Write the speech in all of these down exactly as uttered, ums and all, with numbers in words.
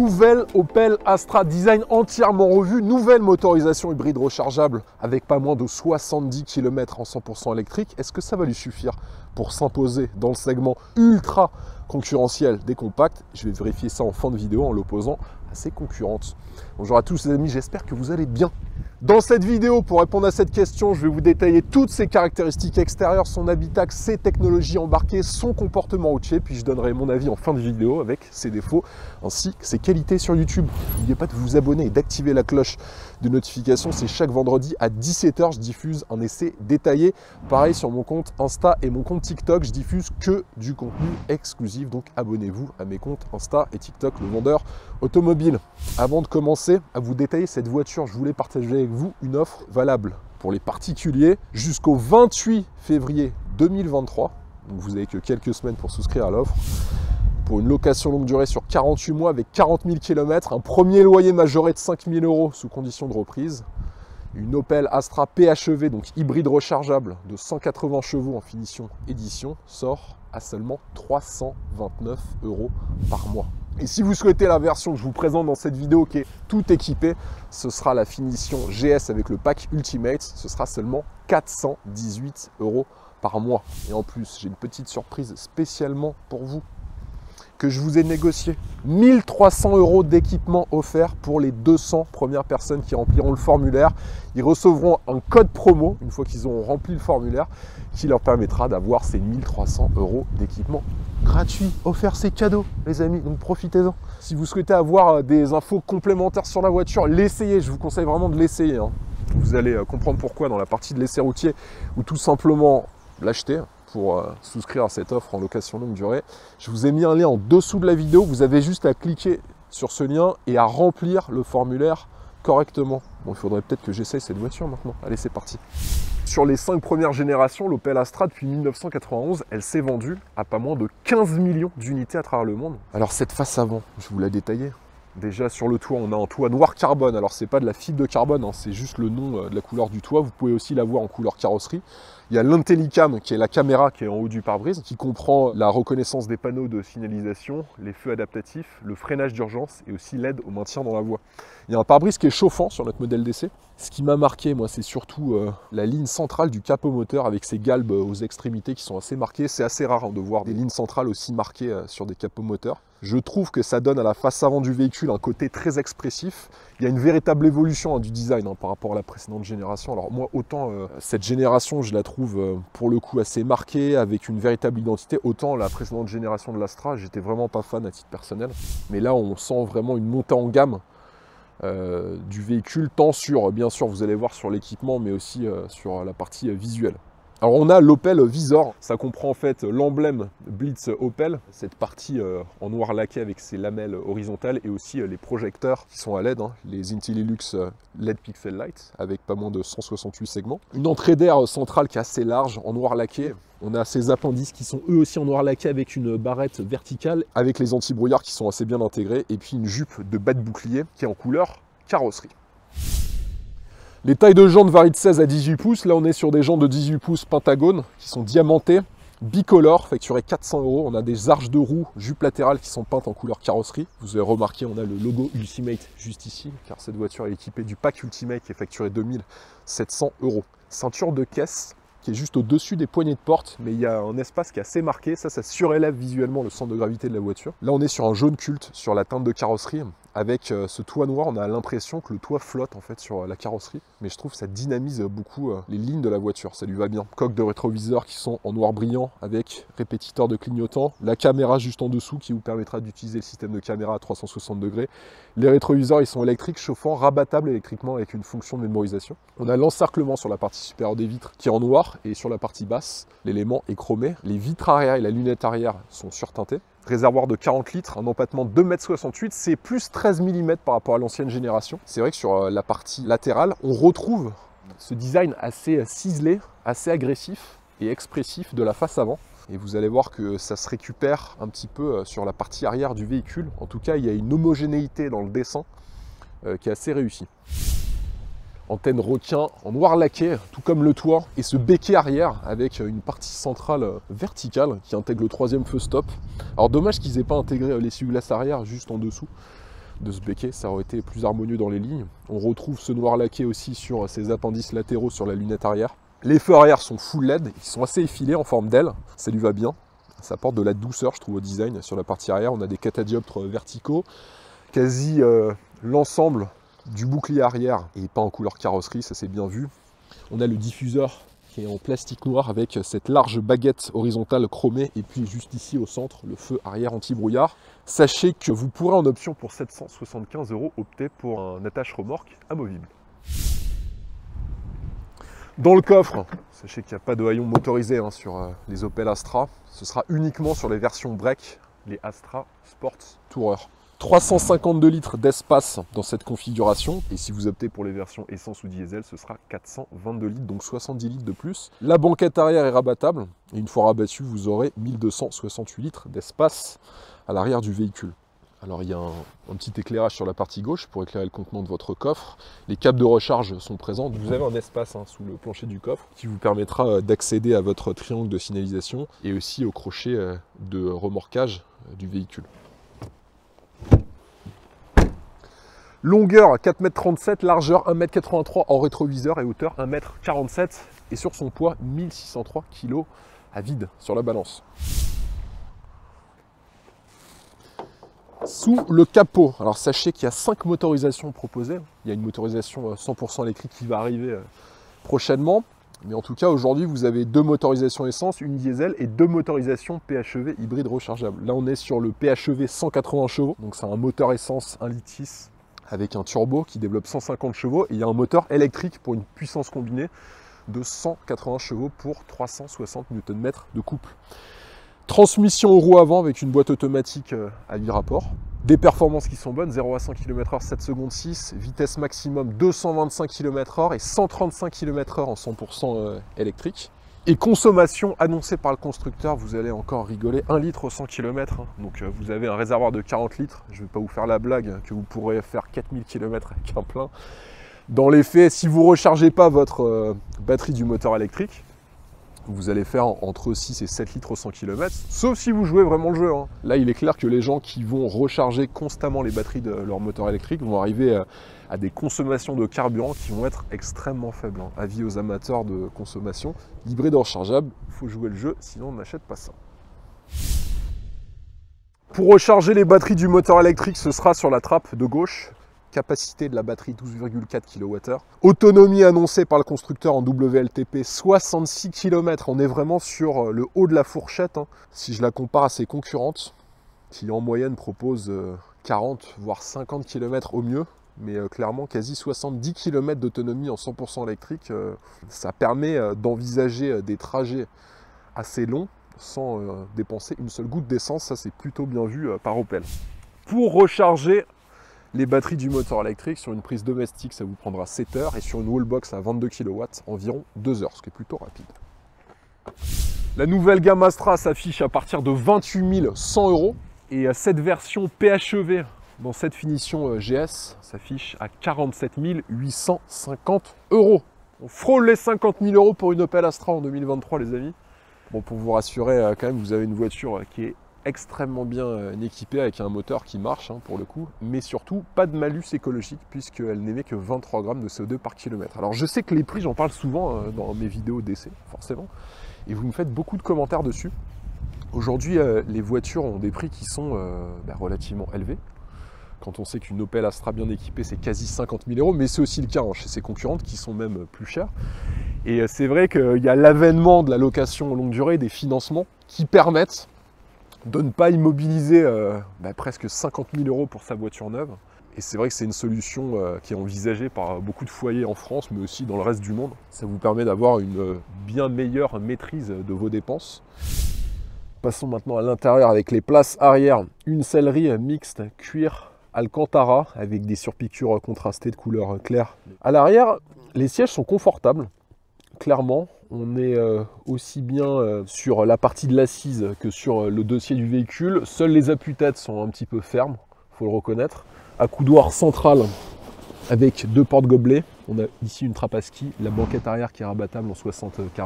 nouvelle Opel Astra, design entièrement revu, nouvelle motorisation hybride rechargeable avec pas moins de soixante-dix kilomètres en cent pour cent électrique. Est-ce que ça va lui suffire pour s'imposer dans le segment ultra concurrentiel des compacts? Je vais vérifier ça en fin de vidéo en l'opposant à ses concurrentes. Bonjour à tous les amis, j'espère que vous allez bien. Dans cette vidéo, pour répondre à cette question, je vais vous détailler toutes ses caractéristiques extérieures, son habitacle, ses technologies embarquées, son comportement routier, puis je donnerai mon avis en fin de vidéo avec ses défauts ainsi que ses qualités sur YouTube. N'oubliez pas de vous abonner et d'activer la cloche de notification, c'est chaque vendredi à dix-sept heures, je diffuse un essai détaillé. Pareil sur mon compte Insta et mon compte TikTok, je diffuse que du contenu exclusif, donc abonnez-vous à mes comptes Insta et TikTok, le vendeur automobile. Avant de commencer à vous détailler cette voiture, je voulais partager avec vous une offre valable pour les particuliers jusqu'au vingt-huit février deux mille vingt-trois. Donc vous n'avez que quelques semaines pour souscrire à l'offre. Pour une location longue durée sur quarante-huit mois avec quarante mille kilomètres, un premier loyer majoré de cinq mille euros sous condition de reprise, une Opel Astra P H E V, donc hybride rechargeable de cent quatre-vingts chevaux en finition édition, sort à seulement trois cent vingt-neuf euros par mois. Et si vous souhaitez la version que je vous présente dans cette vidéo qui est tout équipée, ce sera la finition G S avec le pack Ultimate, ce sera seulement quatre cent dix-huit euros par mois. Et en plus, j'ai une petite surprise spécialement pour vous que je vous ai négocié. mille trois cents euros d'équipement offert pour les deux cents premières personnes qui rempliront le formulaire. Ils recevront un code promo une fois qu'ils auront rempli le formulaire qui leur permettra d'avoir ces mille trois cents euros d'équipement gratuit. Offert, c'est cadeau les amis, donc profitez-en. Si vous souhaitez avoir des infos complémentaires sur la voiture, l'essayez, je vous conseille vraiment de l'essayer. Hein. Vous allez comprendre pourquoi dans la partie de l'essai routier ou tout simplement l'acheter pour euh, souscrire à cette offre en location longue durée. Je vous ai mis un lien en dessous de la vidéo, vous avez juste à cliquer sur ce lien et à remplir le formulaire correctement. Bon, il faudrait peut-être que j'essaye cette voiture maintenant. Allez, c'est parti. Sur les cinq premières générations, l'Opel Astra, depuis mille neuf cent quatre-vingt-onze, elle s'est vendue à pas moins de quinze millions d'unités à travers le monde. Alors cette face avant, je vous la détaillais. Déjà sur le toit, on a un toit noir carbone. Alors c'est pas de la fibre de carbone, hein, c'est juste le nom de la couleur du toit. Vous pouvez aussi la voir en couleur carrosserie. Il y a l'Intellicam qui est la caméra qui est en haut du pare-brise, qui comprend la reconnaissance des panneaux de signalisation, les feux adaptatifs, le freinage d'urgence et aussi l'aide au maintien dans la voie. Il y a un pare-brise qui est chauffant sur notre modèle d'essai. Ce qui m'a marqué, moi, c'est surtout euh, la ligne centrale du capot moteur avec ses galbes aux extrémités qui sont assez marquées. C'est assez rare hein, de voir des lignes centrales aussi marquées euh, sur des capots moteurs. Je trouve que ça donne à la face avant du véhicule un côté très expressif. Il y a une véritable évolution hein, du design hein, par rapport à la précédente génération. Alors moi, autant euh, cette génération, je la trouve euh, pour le coup assez marquée, avec une véritable identité, autant la précédente génération de l'Astra, j'étais vraiment pas fan à titre personnel. Mais là, on sent vraiment une montée en gamme euh, du véhicule, tant sur, bien sûr, vous allez voir sur l'équipement, mais aussi euh, sur la partie euh, visuelle. Alors on a l'Opel Visor, ça comprend en fait l'emblème Blitz Opel, cette partie euh, en noir laqué avec ses lamelles horizontales et aussi euh, les projecteurs qui sont à L E D, hein, les IntelliLux L E D Pixel Light avec pas moins de cent soixante-huit segments. Une entrée d'air centrale qui est assez large en noir laqué. On a ces appendices qui sont eux aussi en noir laqué avec une barrette verticale avec les anti-brouillards qui sont assez bien intégrés et puis une jupe de bas de bouclier qui est en couleur carrosserie. Les tailles de jantes varient de seize à dix-huit pouces. Là, on est sur des jantes de dix-huit pouces Pentagone qui sont diamantées, bicolores, facturées quatre cents euros. On a des arches de roue, jupes latérales qui sont peintes en couleur carrosserie. Vous avez remarqué, on a le logo Ultimate juste ici, car cette voiture est équipée du pack Ultimate qui est facturé deux mille sept cents euros. Ceinture de caisse qui est juste au-dessus des poignées de porte, mais il y a un espace qui est assez marqué. Ça, ça surélève visuellement le centre de gravité de la voiture. Là, on est sur un jaune culte sur la teinte de carrosserie. Avec ce toit noir, on a l'impression que le toit flotte en fait sur la carrosserie, mais je trouve que ça dynamise beaucoup les lignes de la voiture, ça lui va bien. Coques de rétroviseur qui sont en noir brillant avec répétiteur de clignotant, la caméra juste en dessous qui vous permettra d'utiliser le système de caméra à trois cent soixante degrés. Les rétroviseurs, ils sont électriques, chauffants, rabattables électriquement avec une fonction de mémorisation. On a l'encerclement sur la partie supérieure des vitres qui est en noir et sur la partie basse, l'élément est chromé. Les vitres arrière et la lunette arrière sont surteintées. Réservoir de quarante litres, un empattement de deux mètres soixante-huit, c'est plus treize millimètres par rapport à l'ancienne génération. C'est vrai que sur la partie latérale, on retrouve ce design assez ciselé, assez agressif et expressif de la face avant. Et vous allez voir que ça se récupère un petit peu sur la partie arrière du véhicule. En tout cas, il y a une homogénéité dans le dessin euh, qui est assez réussie. Antenne requin en noir laqué, tout comme le toit, et ce béquet arrière avec une partie centrale verticale qui intègre le troisième feu stop. Alors dommage qu'ils n'aient pas intégré l'essuie-glace arrière juste en dessous de ce béquet, ça aurait été plus harmonieux dans les lignes. On retrouve ce noir laqué aussi sur ces appendices latéraux sur la lunette arrière. Les feux arrière sont full L E D, ils sont assez effilés en forme d'aile, ça lui va bien. Ça apporte de la douceur, je trouve, au design. Sur la partie arrière, on a des catadioptres verticaux. Quasi euh, l'ensemble du bouclier arrière est peint en couleur carrosserie, ça c'est bien vu. On a le diffuseur qui est en plastique noir avec cette large baguette horizontale chromée. Et puis juste ici au centre, le feu arrière anti-brouillard. Sachez que vous pourrez en option pour sept cent soixante-quinze euros opter pour un attache remorque amovible. Dans le coffre, sachez qu'il n'y a pas de haillons motorisés hein, sur euh, les Opel Astra. Ce sera uniquement sur les versions break, les Astra Sport Tourer. trois cent cinquante-deux litres d'espace dans cette configuration. Et si vous optez pour les versions essence ou diesel, ce sera quatre cent vingt-deux litres, donc soixante-dix litres de plus. La banquette arrière est rabattable. Et une fois rabattue, vous aurez mille deux cent soixante-huit litres d'espace à l'arrière du véhicule. Alors il y a un, un petit éclairage sur la partie gauche pour éclairer le contenant de votre coffre. Les câbles de recharge sont présents. Vous avez un espace hein, sous le plancher du coffre qui vous permettra euh, d'accéder à votre triangle de signalisation et aussi au crochet euh, de remorquage euh, du véhicule. Longueur quatre mètres trente-sept, largeur un mètre quatre-vingt-trois en rétroviseur et hauteur un mètre quarante-sept. Et sur son poids, mille six cent trois kilos à vide sur la balance. Sous le capot, alors sachez qu'il y a cinq motorisations proposées. Il y a une motorisation cent pour cent électrique qui va arriver prochainement. Mais en tout cas, aujourd'hui, vous avez deux motorisations essence, une diesel et deux motorisations P H E V hybride rechargeable. Là, on est sur le P H E V cent quatre-vingts chevaux. Donc, c'est un moteur essence un litre six avec un turbo qui développe cent cinquante chevaux. Et il y a un moteur électrique pour une puissance combinée de cent quatre-vingts chevaux pour trois cent soixante newton mètres de couple. Transmission au roue avant avec une boîte automatique à huit rapports. Des performances qui sont bonnes, zéro à cent kilomètres heure, sept secondes six, vitesse maximum deux cent vingt-cinq kilomètres heure et cent trente-cinq kilomètres heure en cent pour cent électrique. Et consommation annoncée par le constructeur, vous allez encore rigoler, un litre au cent kilomètres. Donc vous avez un réservoir de quarante litres, je ne vais pas vous faire la blague que vous pourrez faire quatre mille kilomètres avec un plein. Dans les faits, si vous ne rechargez pas votre batterie du moteur électrique, vous allez faire entre six et sept litres au cent kilomètres, sauf si vous jouez vraiment le jeu. Hein. Là, il est clair que les gens qui vont recharger constamment les batteries de leur moteur électrique vont arriver à des consommations de carburant qui vont être extrêmement faibles. Hein. Avis aux amateurs de consommation. Hybride rechargeable, il faut jouer le jeu, sinon on n'achète pas ça. Pour recharger les batteries du moteur électrique, ce sera sur la trappe de gauche. Capacité de la batterie douze virgule quatre kilowattheures. Autonomie annoncée par le constructeur en W L T P soixante-six kilomètres. On est vraiment sur le haut de la fourchette. Hein. Si je la compare à ses concurrentes, qui en moyenne proposent quarante voire cinquante kilomètres au mieux, mais clairement quasi soixante-dix kilomètres d'autonomie en cent pour cent électrique, ça permet d'envisager des trajets assez longs sans dépenser une seule goutte d'essence. Ça, c'est plutôt bien vu par Opel. Pour recharger les batteries du moteur électrique, sur une prise domestique, ça vous prendra sept heures et sur une wallbox à vingt-deux kilowatts, environ deux heures, ce qui est plutôt rapide. La nouvelle gamme Astra s'affiche à partir de vingt-huit mille cent euros et cette version P H E V dans cette finition G S s'affiche à quarante-sept mille huit cent cinquante euros. On frôle les cinquante mille euros pour une Opel Astra en deux mille vingt-trois, les amis. Bon, pour vous rassurer, quand même, vous avez une voiture qui est extrêmement bien équipée avec un moteur qui marche hein, pour le coup, mais surtout pas de malus écologique puisqu'elle n'émet que vingt-trois grammes de C O deux par kilomètre. Alors je sais que les prix, j'en parle souvent euh, dans mes vidéos d'essai, forcément, et vous me faites beaucoup de commentaires dessus. Aujourd'hui, euh, les voitures ont des prix qui sont euh, bah, relativement élevés. Quand on sait qu'une Opel Astra bien équipée, c'est quasi cinquante mille euros, mais c'est aussi le cas hein, chez ses concurrentes qui sont même plus chères. Et euh, c'est vrai qu'il y a l'avènement de la location longue durée, des financements qui permettent de ne pas immobiliser euh, bah, presque cinquante mille euros pour sa voiture neuve. Et c'est vrai que c'est une solution euh, qui est envisagée par beaucoup de foyers en France, mais aussi dans le reste du monde. Ça vous permet d'avoir une euh, bien meilleure maîtrise de vos dépenses. Passons maintenant à l'intérieur avec les places arrière. Une sellerie mixte cuir Alcantara avec des surpiqûres contrastées de couleur claire. À l'arrière, les sièges sont confortables. Clairement, on est euh, aussi bien euh, sur la partie de l'assise que sur euh, le dossier du véhicule. Seuls les appuis-têtes sont un petit peu fermes, il faut le reconnaître. Accoudoir central avec deux portes gobelets. On a ici une trappe à ski, la banquette arrière qui est rabattable en soixante quarante.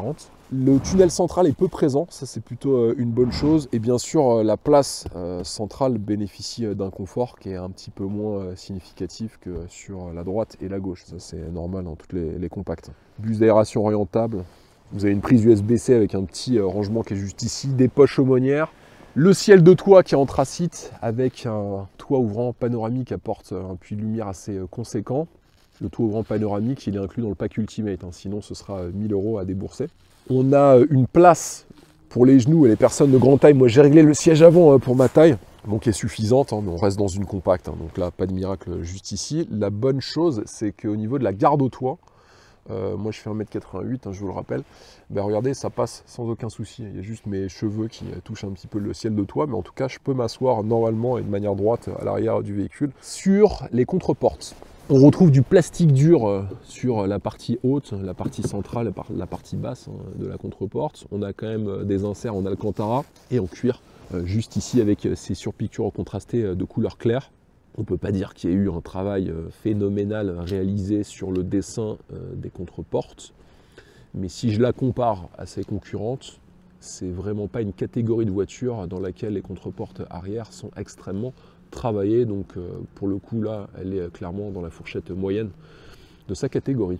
Le tunnel central est peu présent, ça c'est plutôt une bonne chose. Et bien sûr, la place centrale bénéficie d'un confort qui est un petit peu moins significatif que sur la droite et la gauche. Ça c'est normal dans toutes les, les compacts. Bus d'aération orientable. Vous avez une prise U S B C avec un petit rangement qui est juste ici, des poches aumônières. Le ciel de toit qui est anthracite avec un toit ouvrant panoramique apporte un puits de lumière assez conséquent. Le toit ouvrant panoramique, il est inclus dans le pack Ultimate, hein, sinon ce sera mille euros à débourser. On a une place pour les genoux et les personnes de grande taille. Moi, j'ai réglé le siège avant pour ma taille, donc qui est suffisante, hein, mais on reste dans une compacte, hein, donc là, pas de miracle juste ici. La bonne chose, c'est qu'au niveau de la garde au toit, euh, moi je fais un mètre quatre-vingt-huit, hein, je vous le rappelle, ben, regardez, ça passe sans aucun souci. Il y a juste mes cheveux qui touchent un petit peu le ciel de toit, mais en tout cas, je peux m'asseoir normalement et de manière droite à l'arrière du véhicule. Sur les contreportes, on retrouve du plastique dur sur la partie haute, la partie centrale, la partie basse de la contreporte. On a quand même des inserts en alcantara et en cuir, juste ici avec ces surpiqûres contrastées de couleur claire. On ne peut pas dire qu'il y ait eu un travail phénoménal réalisé sur le dessin des contreportes, mais si je la compare à ses concurrentes, c'est vraiment pas une catégorie de voitures dans laquelle les contreportes arrière sont extrêmement travaillée, donc euh, pour le coup là elle est clairement dans la fourchette moyenne de sa catégorie.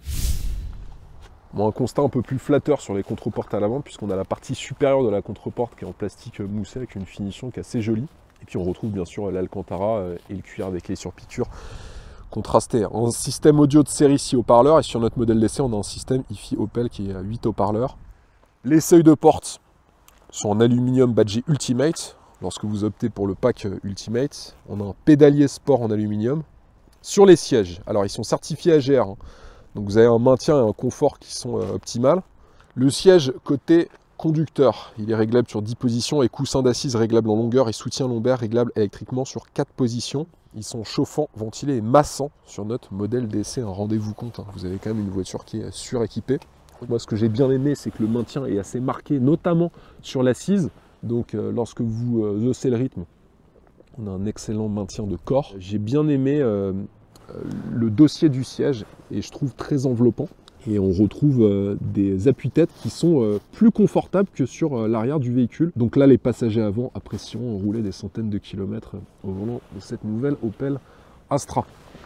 Bon, un constat un peu plus flatteur sur les contreportes à l'avant, puisqu'on a la partie supérieure de la contreporte qui est en plastique moussé avec une finition qui est assez jolie, et puis on retrouve bien sûr l'alcantara et le cuir avec les surpiqûres contrastées. Un système audio de série six haut-parleurs, et sur notre modèle d'essai on a un système I F I Opel qui est à huit haut-parleurs. Les seuils de porte sont en aluminium badgé Ultimate. Lorsque vous optez pour le pack Ultimate, on a un pédalier sport en aluminium. Sur les sièges, alors ils sont certifiés A G R, hein, donc vous avez un maintien et un confort qui sont euh, optimales. Le siège côté conducteur, il est réglable sur dix positions et coussin d'assises réglable en longueur et soutien lombaire réglable électriquement sur quatre positions. Ils sont chauffants, ventilés et massants sur notre modèle d'essai, un rendez-vous compte, hein. Vous avez quand même une voiture qui est suréquipée. Moi ce que j'ai bien aimé, c'est que le maintien est assez marqué, notamment sur l'assise. Donc euh, lorsque vous euh, haussez le rythme, on a un excellent maintien de corps. J'ai bien aimé euh, le dossier du siège et je trouve très enveloppant. Et on retrouve euh, des appuis-têtes qui sont euh, plus confortables que sur euh, l'arrière du véhicule. Donc là, les passagers avant apprécieront rouler des centaines de kilomètres au volant de cette nouvelle Opel Astra.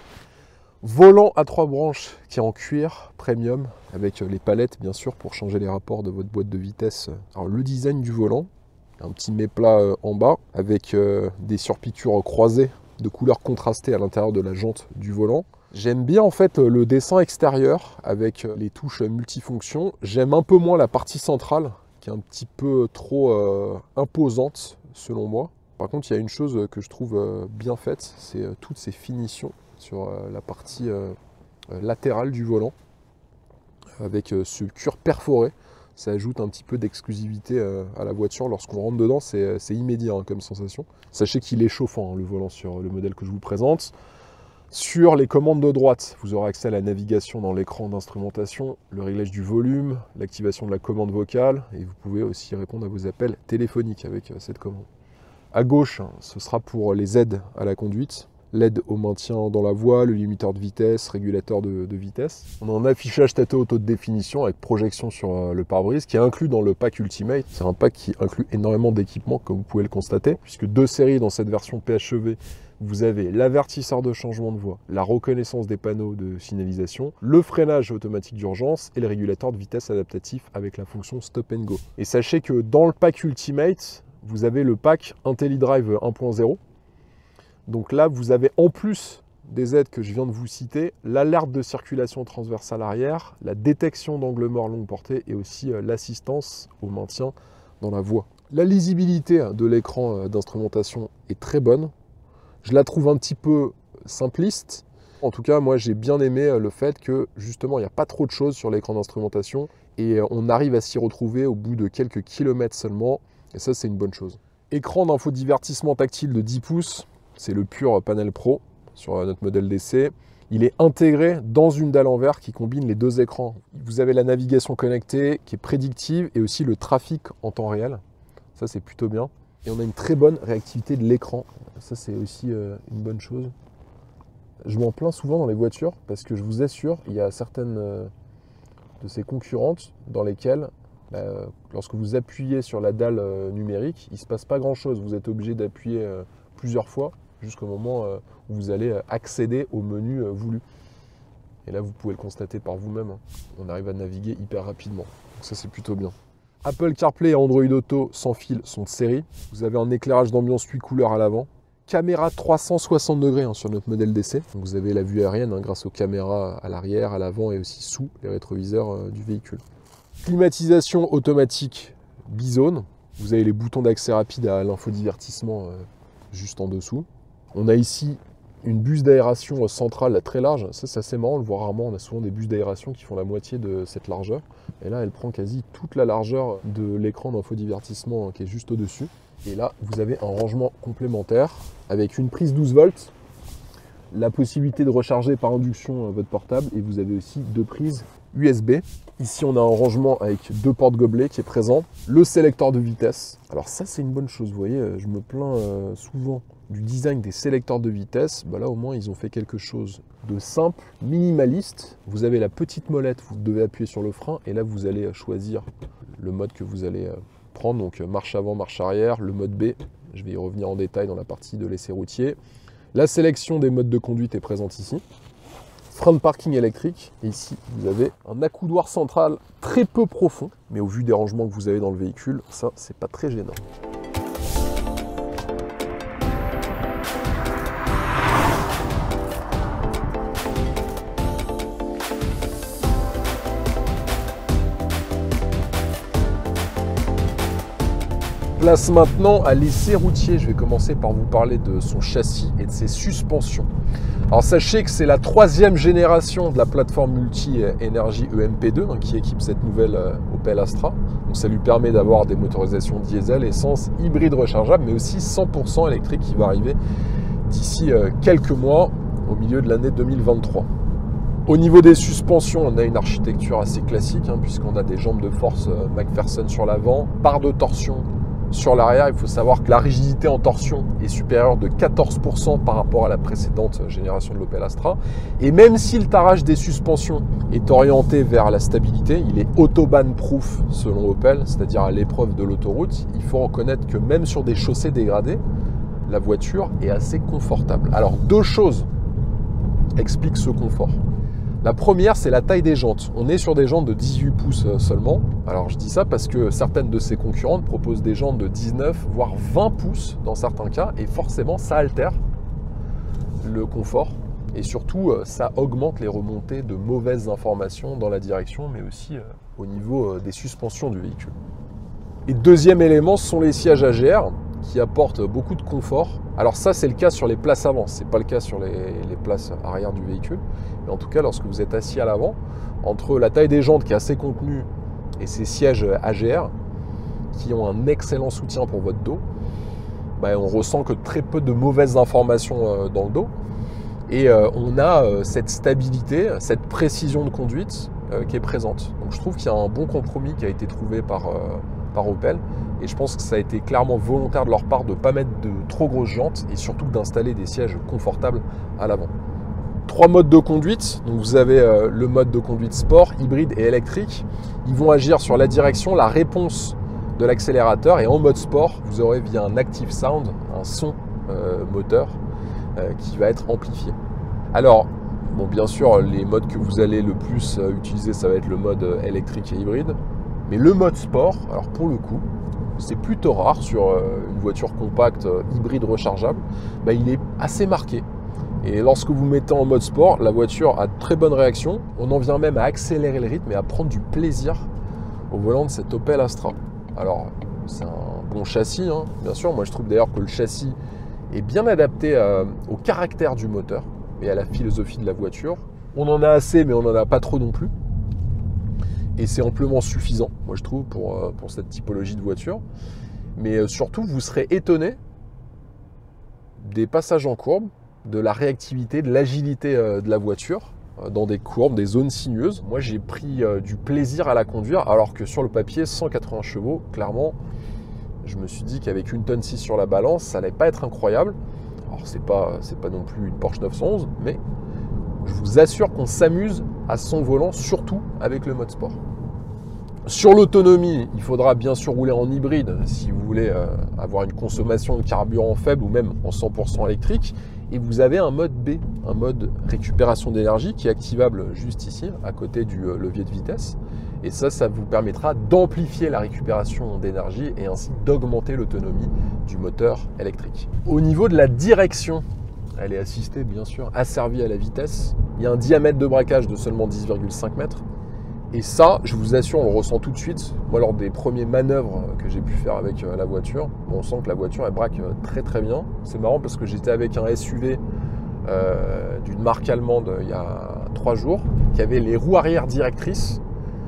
Volant à trois branches qui est en cuir premium avec les palettes bien sûr pour changer les rapports de votre boîte de vitesse. Alors le design du volant, un petit méplat en bas avec euh, des surpiqûres croisées de couleurs contrastées à l'intérieur de la jante du volant. J'aime bien en fait le dessin extérieur avec les touches multifonctions. J'aime un peu moins la partie centrale qui est un petit peu trop euh, imposante selon moi. Par contre, il y a une chose que je trouve euh, bien faite, c'est euh, toutes ces finitions sur euh, la partie euh, latérale du volant avec euh, ce cuir perforé. Ça ajoute un petit peu d'exclusivité à la voiture. Lorsqu'on rentre dedans, c'est immédiat hein, comme sensation. Sachez qu'il est chauffant, hein, le volant sur le modèle que je vous présente. Sur les commandes de droite, vous aurez accès à la navigation dans l'écran d'instrumentation, le réglage du volume, l'activation de la commande vocale, et vous pouvez aussi répondre à vos appels téléphoniques avec cette commande. À gauche, ce sera pour les aides à la conduite. L'aide au maintien dans la voie, le limiteur de vitesse, régulateur de, de vitesse. On a un affichage tâteau haute définition avec projection sur le pare-brise qui est inclus dans le pack Ultimate. C'est un pack qui inclut énormément d'équipements comme vous pouvez le constater, puisque deux séries dans cette version P H E V. Vous avez l'avertisseur de changement de voie, la reconnaissance des panneaux de signalisation, le freinage automatique d'urgence et le régulateur de vitesse adaptatif avec la fonction Stop and Go. Et sachez que dans le pack Ultimate, vous avez le pack IntelliDrive un point zéro. Donc là, vous avez en plus des aides que je viens de vous citer, l'alerte de circulation transversale arrière, la détection d'angle mort longue portée et aussi l'assistance au maintien dans la voie. La lisibilité de l'écran d'instrumentation est très bonne. Je la trouve un petit peu simpliste. En tout cas, moi, j'ai bien aimé le fait que, justement, il n'y a pas trop de choses sur l'écran d'instrumentation et on arrive à s'y retrouver au bout de quelques kilomètres seulement. Et ça, c'est une bonne chose. Écran d'infodivertissement tactile de dix pouces. C'est le pur panel pro sur notre modèle d'essai. Il est intégré dans une dalle en verre qui combine les deux écrans. Vous avez la navigation connectée qui est prédictive et aussi le trafic en temps réel. Ça, c'est plutôt bien. Et on a une très bonne réactivité de l'écran. Ça, c'est aussi euh, une bonne chose. Je m'en plains souvent dans les voitures parce que je vous assure, il y a certaines euh, de ces concurrentes dans lesquelles bah, lorsque vous appuyez sur la dalle euh, numérique, il ne se passe pas grand-chose. Vous êtes obligé d'appuyer euh, plusieurs fois jusqu'au moment euh, où vous allez accéder au menu euh, voulu. Et là, vous pouvez le constater par vous-même. Hein. On arrive à naviguer hyper rapidement. Donc ça, c'est plutôt bien. Apple CarPlay et Android Auto sans fil sont de série. Vous avez un éclairage d'ambiance huit couleurs à l'avant. Caméra trois cent soixante degrés hein, sur notre modèle d'essai. Vous avez la vue aérienne hein, grâce aux caméras à l'arrière, à l'avant et aussi sous les rétroviseurs euh, du véhicule. Climatisation automatique bizone. Vous avez les boutons d'accès rapide à l'infodivertissement euh, juste en dessous. On a ici une buse d'aération centrale très large. Ça, c'est assez marrant, on le voit rarement. On a souvent des buses d'aération qui font la moitié de cette largeur. Et là, elle prend quasi toute la largeur de l'écran d'infodivertissement qui est juste au-dessus. Et là, vous avez un rangement complémentaire avec une prise douze volts, la possibilité de recharger par induction votre portable et vous avez aussi deux prises U S B. Ici, on a un rangement avec deux portes gobelets qui est présent. Le sélecteur de vitesse. Alors ça, c'est une bonne chose. Vous voyez, je me plains souvent du design des sélecteurs de vitesse. Bah là, au moins, ils ont fait quelque chose de simple, minimaliste. Vous avez la petite molette, vous devez appuyer sur le frein et là, vous allez choisir le mode que vous allez prendre. Donc, marche avant, marche arrière, le mode B. Je vais y revenir en détail dans la partie de l'essai routier. La sélection des modes de conduite est présente ici. Frein de parking électrique. Et ici, vous avez un accoudoir central très peu profond. Mais au vu des rangements que vous avez dans le véhicule, ça, c'est pas très gênant. Place maintenant à l'essai routier. Je vais commencer par vous parler de son châssis et de ses suspensions. Alors sachez que c'est la troisième génération de la plateforme multi-énergie E M P deux hein, qui équipe cette nouvelle Opel Astra. Donc ça lui permet d'avoir des motorisations diesel, essence, hybride rechargeable, mais aussi cent pour cent électrique qui va arriver d'ici quelques mois au milieu de l'année deux mille vingt-trois. Au niveau des suspensions, on a une architecture assez classique hein, puisqu'on a des jambes de force McPherson sur l'avant, barre de torsion sur l'arrière. Il faut savoir que la rigidité en torsion est supérieure de quatorze pour cent par rapport à la précédente génération de l'Opel Astra. Et même si le tarage des suspensions est orienté vers la stabilité, il est autobahn-proof selon Opel, c'est-à-dire à, à l'épreuve de l'autoroute, il faut reconnaître que même sur des chaussées dégradées, la voiture est assez confortable. Alors deux choses expliquent ce confort. La première, c'est la taille des jantes. On est sur des jantes de dix-huit pouces seulement. Alors je dis ça parce que certaines de ses concurrentes proposent des jantes de dix-neuf, voire vingt pouces dans certains cas. Et forcément, ça altère le confort. Et surtout, ça augmente les remontées de mauvaises informations dans la direction, mais aussi au niveau des suspensions du véhicule. Et deuxième élément, ce sont les sièges A G R qui apportent beaucoup de confort. Alors ça, c'est le cas sur les places avant, c'est pas le cas sur les, les places arrière du véhicule. Mais en tout cas, lorsque vous êtes assis à l'avant, entre la taille des jantes qui est assez contenue et ces sièges A G R qui ont un excellent soutien pour votre dos, bah, on ressent que très peu de mauvaises informations dans le dos. Et euh, on a euh, cette stabilité, cette précision de conduite euh, qui est présente. Donc je trouve qu'il y a un bon compromis qui a été trouvé par, euh, par Opel. Et je pense que ça a été clairement volontaire de leur part de ne pas mettre de trop grosses jantes et surtout d'installer des sièges confortables à l'avant. Trois modes de conduite. Donc vous avez euh, le mode de conduite sport, hybride et électrique. Ils vont agir sur la direction, la réponse de l'accélérateur. Et en mode sport, vous aurez via un Active Sound, un son euh, moteur euh, qui va être amplifié. Alors, bon, bien sûr, les modes que vous allez le plus euh, utiliser, ça va être le mode euh, électrique et hybride. Mais le mode sport, alors pour le coup, c'est plutôt rare sur une voiture compacte hybride rechargeable, bah, il est assez marqué. Et lorsque vous mettez en mode sport, la voiture a de très bonnes réactions. On en vient même à accélérer le rythme et à prendre du plaisir au volant de cette Opel Astra. Alors, c'est un bon châssis, hein, bien sûr. Moi, je trouve d'ailleurs que le châssis est bien adapté euh, au caractère du moteur et à la philosophie de la voiture. On en a assez, mais on n'en a pas trop non plus. Et c'est amplement suffisant, moi je trouve, pour, pour cette typologie de voiture. Mais surtout, vous serez étonné des passages en courbe, de la réactivité, de l'agilité de la voiture dans des courbes, des zones sinueuses. Moi, j'ai pris du plaisir à la conduire, alors que sur le papier, cent quatre-vingts chevaux, clairement, je me suis dit qu'avec une tonne six sur la balance, ça n'allait pas être incroyable. Alors, c'est pas, c'est pas non plus une Porsche neuf cent onze, mais je vous assure qu'on s'amuse à son volant, surtout avec le mode sport. Sur l'autonomie, il faudra bien sûr rouler en hybride si vous voulez euh, avoir une consommation de carburant faible ou même en cent pour cent électrique. Et vous avez un mode B, un mode récupération d'énergie qui est activable juste ici, à côté du euh, levier de vitesse. Et ça, ça vous permettra d'amplifier la récupération d'énergie et ainsi d'augmenter l'autonomie du moteur électrique. Au niveau de la direction, elle est assistée bien sûr, asservie à la vitesse. Il y a un diamètre de braquage de seulement dix virgule cinq mètres. Et ça, je vous assure, on le ressent tout de suite. Moi, lors des premiers manœuvres que j'ai pu faire avec la voiture, on sent que la voiture, elle braque très très bien. C'est marrant parce que j'étais avec un S U V euh, d'une marque allemande il y a trois jours, qui avait les roues arrière directrices.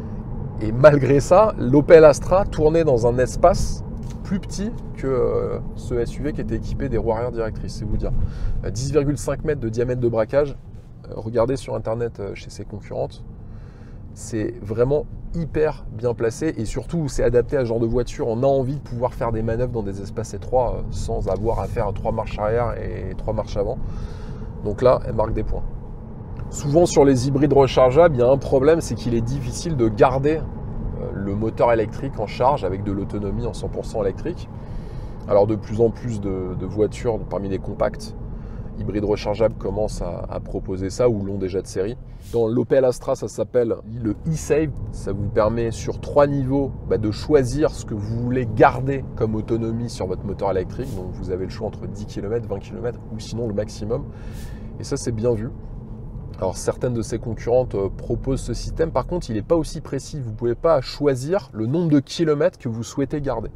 Et malgré ça, l'Opel Astra tournait dans un espace plus petit que euh, ce S U V qui était équipé des roues arrière directrices, c'est vous dire. dix virgule cinq mètres de diamètre de braquage. Euh, regardez sur Internet euh, chez ses concurrentes. C'est vraiment hyper bien placé et surtout c'est adapté à ce genre de voiture. On a envie de pouvoir faire des manœuvres dans des espaces étroits sans avoir à faire trois marches arrière et trois marches avant. Donc là, elle marque des points. Souvent sur les hybrides rechargeables, il y a un problème, c'est qu'il est difficile de garder le moteur électrique en charge avec de l'autonomie en cent pour cent électrique. Alors de plus en plus de, de voitures parmi les compacts hybrides rechargeables commencent à, à proposer ça ou l'ont déjà de série. Dans l'Opel Astra, ça s'appelle le e-Save. Ça vous permet sur trois niveaux bah, de choisir ce que vous voulez garder comme autonomie sur votre moteur électrique. Donc vous avez le choix entre dix kilomètres, vingt kilomètres ou sinon le maximum. Et ça, c'est bien vu. Alors certaines de ses concurrentes euh, proposent ce système. Par contre, il n'est pas aussi précis. Vous ne pouvez pas choisir le nombre de kilomètres que vous souhaitez garder.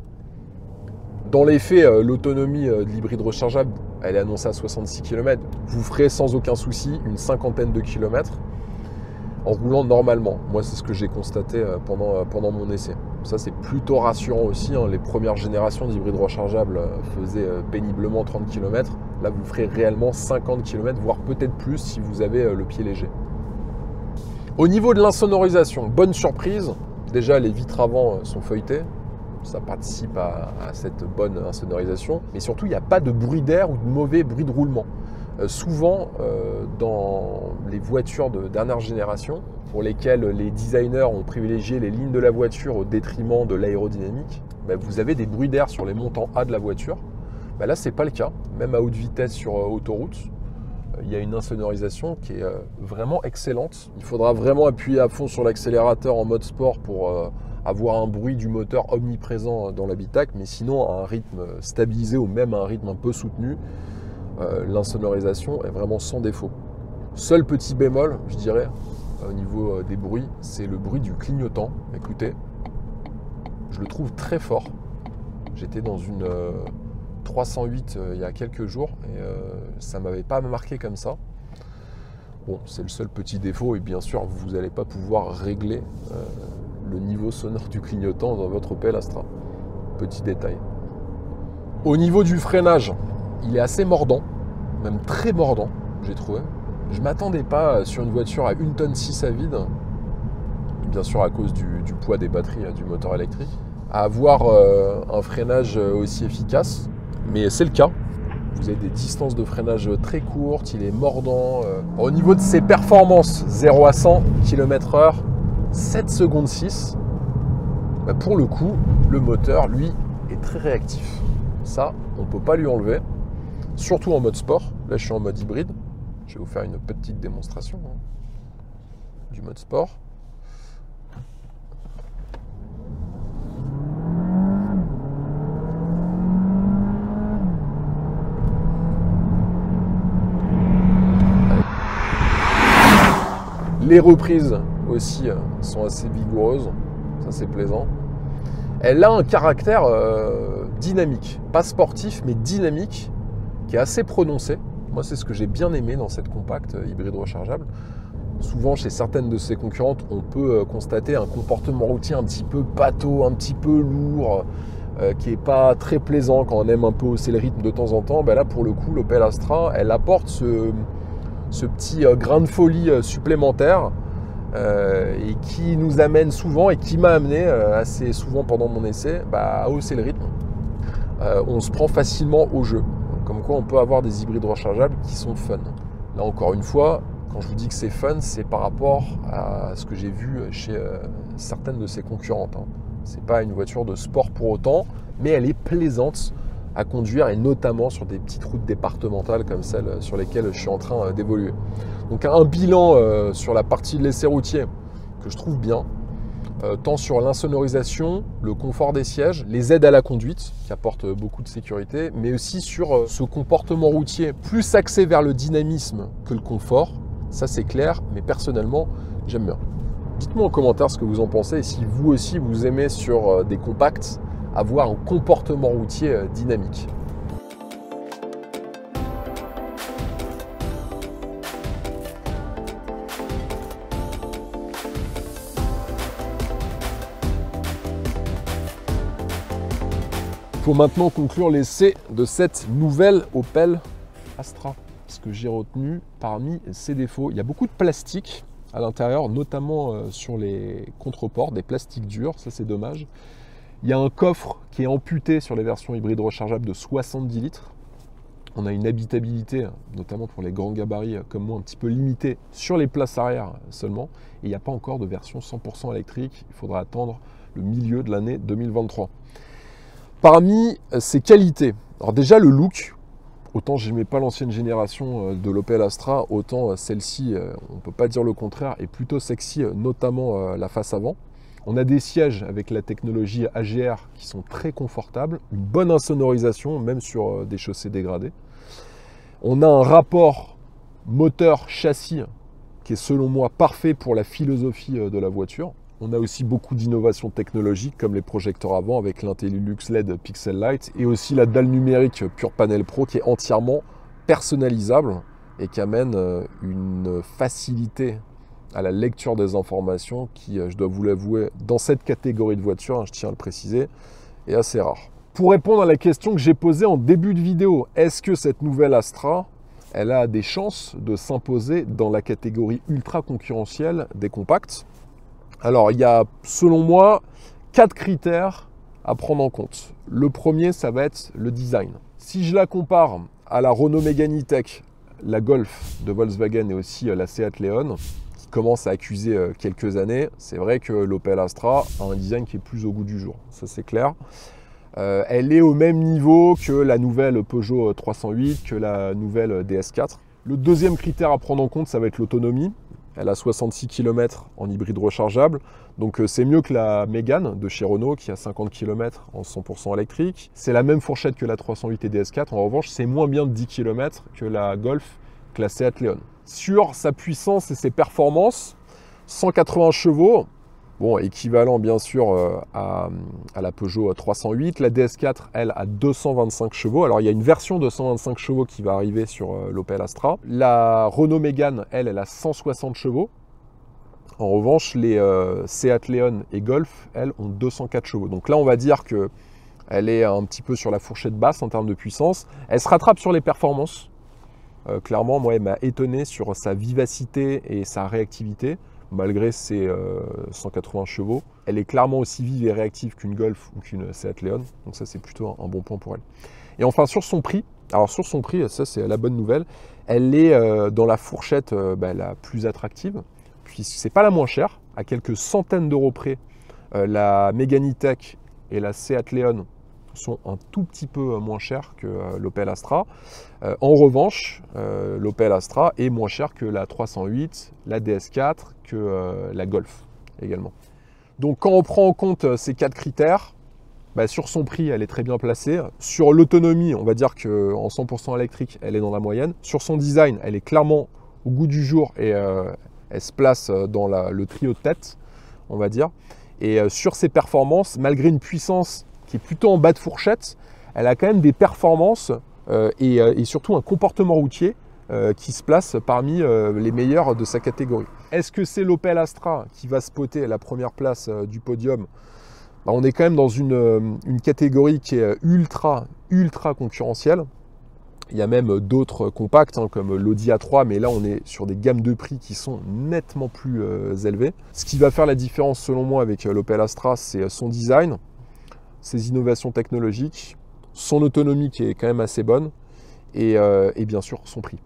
Dans les faits, euh, l'autonomie euh, de l'hybride rechargeable, elle est annoncée à soixante-six kilomètres. Vous ferez sans aucun souci une cinquantaine de kilomètres en roulant normalement. Moi, c'est ce que j'ai constaté euh, pendant, euh, pendant mon essai. Ça, c'est plutôt rassurant aussi. Hein. Les premières générations d'hybrides rechargeables euh, faisaient euh, péniblement trente kilomètres. Là, vous ferez réellement cinquante kilomètres, voire peut-être plus si vous avez euh, le pied léger. Au niveau de l'insonorisation, bonne surprise. Déjà, les vitres avant euh, sont feuilletées. Ça participe à, à cette bonne insonorisation. Mais surtout, il n'y a pas de bruit d'air ou de mauvais bruit de roulement. Euh, souvent, euh, dans les voitures de dernière génération, pour lesquelles les designers ont privilégié les lignes de la voiture au détriment de l'aérodynamique, bah, vous avez des bruits d'air sur les montants A de la voiture. Bah, là, ce n'est pas le cas. Même à haute vitesse sur euh, autoroute, euh, il y a une insonorisation qui est euh, vraiment excellente. Il faudra vraiment appuyer à fond sur l'accélérateur en mode sport pour euh, avoir un bruit du moteur omniprésent dans l'habitacle, mais sinon à un rythme stabilisé ou même à un rythme un peu soutenu, euh, l'insonorisation est vraiment sans défaut. Seul petit bémol, je dirais, au niveau euh, des bruits, c'est le bruit du clignotant. Écoutez, je le trouve très fort. J'étais dans une euh, trois cent huit euh, il y a quelques jours et euh, ça ne m'avait pas marqué comme ça. Bon, c'est le seul petit défaut et bien sûr, vous n'allez pas pouvoir régler euh, le niveau sonore du clignotant dans votre Opel Astra. Petit détail. Au niveau du freinage, il est assez mordant, même très mordant, j'ai trouvé. Je ne m'attendais pas sur une voiture à une tonne six à vide, bien sûr à cause du, du poids des batteries du moteur électrique, à avoir euh, un freinage aussi efficace, mais c'est le cas. Vous avez des distances de freinage très courtes, il est mordant. Euh. Au niveau de ses performances, zéro à cent kilomètres heure, sept secondes six. Bah pour le coup, le moteur, lui, est très réactif. Ça, on ne peut pas lui enlever. Surtout en mode sport. Là, je suis en mode hybride. Je vais vous faire une petite démonstration hein, du mode sport. Les reprises aussi sont assez vigoureuses, ça c'est plaisant. Elle a un caractère euh, dynamique, pas sportif mais dynamique, qui est assez prononcé. Moi c'est ce que j'ai bien aimé dans cette compacte hybride rechargeable. Souvent chez certaines de ses concurrentes, on peut constater un comportement routier un petit peu pâteau, un petit peu lourd, euh, qui n'est pas très plaisant quand on aime un peu hausser le rythme de temps en temps. Ben là pour le coup l'Opel Astra, elle apporte ce... ce petit euh, grain de folie euh, supplémentaire euh, et qui nous amène souvent et qui m'a amené euh, assez souvent pendant mon essai bah, à hausser le rythme. Euh, on se prend facilement au jeu. Comme quoi on peut avoir des hybrides rechargeables qui sont fun. Là encore une fois, Quand je vous dis que c'est fun, c'est par rapport à ce que j'ai vu chez euh, certaines de ses concurrentes. Hein. Ce n'est pas une voiture de sport pour autant, mais elle est plaisante à conduire et notamment sur des petites routes départementales comme celles sur lesquelles je suis en train d'évoluer. Donc un bilan euh, sur la partie de l'essai routier que je trouve bien, euh, tant sur l'insonorisation, le confort des sièges, les aides à la conduite qui apportent beaucoup de sécurité, mais aussi sur euh, ce comportement routier plus axé vers le dynamisme que le confort. Ça c'est clair, mais personnellement j'aime bien. Dites-moi en commentaire ce que vous en pensez et si vous aussi vous aimez sur euh, des compacts avoir un comportement routier euh, dynamique. Il faut maintenant conclure l'essai de cette nouvelle Opel Astra. Ce que j'ai retenu parmi ses défauts, il y a beaucoup de plastique à l'intérieur, notamment euh, sur les contreports, des plastiques durs, ça c'est dommage. Il y a un coffre qui est amputé sur les versions hybrides rechargeables de soixante-dix litres. On a une habitabilité, notamment pour les grands gabarits comme moi, un petit peu limitée sur les places arrière seulement. Et il n'y a pas encore de version cent pour cent électrique. Il faudra attendre le milieu de l'année deux mille vingt-trois. Parmi ses qualités, alors déjà le look, autant j'aimais pas l'ancienne génération de l'Opel Astra, autant celle-ci, on ne peut pas dire le contraire, est plutôt sexy, notamment la face avant. On a des sièges avec la technologie A G R qui sont très confortables, une bonne insonorisation, même sur des chaussées dégradées. On a un rapport moteur-châssis qui est selon moi parfait pour la philosophie de la voiture. On a aussi beaucoup d'innovations technologiques comme les projecteurs avant avec l'Intellilux L E D Pixel Light et aussi la dalle numérique Pure Panel Pro qui est entièrement personnalisable et qui amène une facilité à la lecture des informations qui, je dois vous l'avouer, dans cette catégorie de voitures, je tiens à le préciser, est assez rare. Pour répondre à la question que j'ai posée en début de vidéo, est-ce que cette nouvelle Astra, elle a des chances de s'imposer dans la catégorie ultra concurrentielle des compacts? Alors, il y a, selon moi, quatre critères à prendre en compte. Le premier, ça va être le design. Si je la compare à la Renault Mégane E-Tech, la Golf de Volkswagen et aussi la Seat Leon, commence à accuser quelques années, c'est vrai que l'Opel Astra a un design qui est plus au goût du jour, ça c'est clair. Euh, elle est au même niveau que la nouvelle Peugeot trois cent huit, que la nouvelle D S quatre. Le deuxième critère à prendre en compte, ça va être l'autonomie. Elle a soixante-six kilomètres en hybride rechargeable, donc c'est mieux que la Mégane de chez Renault qui a cinquante kilomètres en cent pour cent électrique. C'est la même fourchette que la trois cent huit et D S quatre, en revanche c'est moins bien de dix kilomètres que la Golf, que la Seat Leon. Sur sa puissance et ses performances, cent quatre-vingts chevaux, bon, équivalent bien sûr à, à la Peugeot trois cent huit. La D S quatre, elle, a deux cent vingt-cinq chevaux. Alors, il y a une version de cent vingt-cinq chevaux qui va arriver sur l'Opel Astra. La Renault Mégane, elle, elle a cent soixante chevaux. En revanche, les euh, Seat Leon et Golf, elles, ont deux cent quatre chevaux. Donc là, on va dire qu'elle est un petit peu sur la fourchette basse en termes de puissance. Elle se rattrape sur les performances. Euh, clairement, moi, elle m'a étonné sur sa vivacité et sa réactivité, malgré ses euh, cent quatre-vingts chevaux. Elle est clairement aussi vive et réactive qu'une Golf ou qu'une Seat Leon, donc ça, c'est plutôt un, un bon point pour elle. Et enfin, sur son prix, alors sur son prix, ça, c'est la bonne nouvelle, elle est euh, dans la fourchette euh, bah, la plus attractive, puisque c'est pas la moins chère, à quelques centaines d'euros près. Euh, la Mégane E-Tech et la Seat Leon sont un tout petit peu moins chers que euh, l'Opel Astra. Euh, en revanche, euh, l'Opel Astra est moins cher que la trois cent huit, la D S quatre, que euh, la Golf également. Donc quand on prend en compte ces quatre critères, bah, sur son prix, elle est très bien placée. Sur l'autonomie, on va dire qu'en cent pour cent électrique, elle est dans la moyenne. Sur son design, elle est clairement au goût du jour et euh, elle se place dans la, le trio de tête, on va dire. Et euh, sur ses performances, malgré une puissance qui est plutôt en bas de fourchette, elle a quand même des performances euh, et, euh, et surtout un comportement routier euh, qui se place parmi euh, les meilleurs de sa catégorie. Est-ce que c'est l'Opel Astra qui va spotter la première place euh, du podium? Bah, on est quand même dans une, euh, une catégorie qui est ultra, ultra concurrentielle. Il y a même d'autres compacts hein, comme l'Audi A trois, mais là on est sur des gammes de prix qui sont nettement plus euh, élevées. Ce qui va faire la différence selon moi avec euh, l'Opel Astra, c'est son design, ses innovations technologiques, son autonomie qui est quand même assez bonne et, euh, et bien sûr son prix.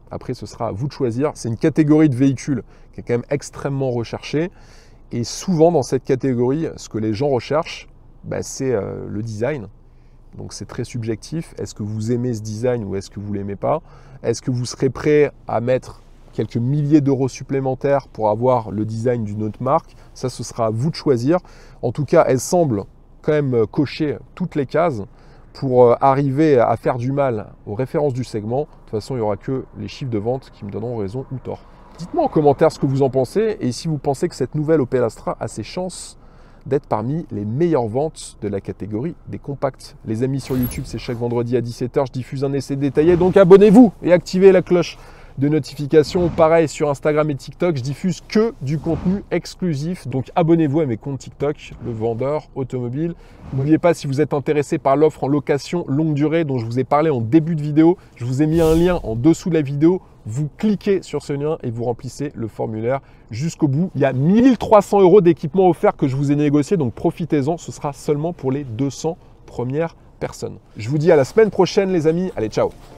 Après, ce sera à vous de choisir. C'est une catégorie de véhicules qui est quand même extrêmement recherchée. Et souvent, dans cette catégorie, ce que les gens recherchent, bah, c'est euh, le design. Donc, c'est très subjectif. Est-ce que vous aimez ce design ou est-ce que vous ne l'aimez pas? Est-ce que vous serez prêt à mettre quelques milliers d'euros supplémentaires pour avoir le design d'une autre marque? Ça, ce sera à vous de choisir. En tout cas, elle semble quand même cocher toutes les cases pour arriver à faire du mal aux références du segment. De toute façon, il n'y aura que les chiffres de vente qui me donneront raison ou tort. Dites-moi en commentaire ce que vous en pensez et si vous pensez que cette nouvelle Opel Astra a ses chances d'être parmi les meilleures ventes de la catégorie des compacts. Les amis, sur YouTube, c'est chaque vendredi à dix-sept heures, je diffuse un essai détaillé, donc abonnez-vous et activez la cloche de notification. Pareil sur Instagram et TikTok, je diffuse que du contenu exclusif. Donc abonnez-vous à mes comptes TikTok, le vendeur automobile. N'oubliez pas, si vous êtes intéressé par l'offre en location longue durée dont je vous ai parlé en début de vidéo, je vous ai mis un lien en dessous de la vidéo. Vous cliquez sur ce lien et vous remplissez le formulaire jusqu'au bout. Il y a mille trois cents euros d'équipement offert que je vous ai négocié, donc profitez-en. Ce sera seulement pour les deux cents premières personnes. Je vous dis à la semaine prochaine les amis. Allez, ciao!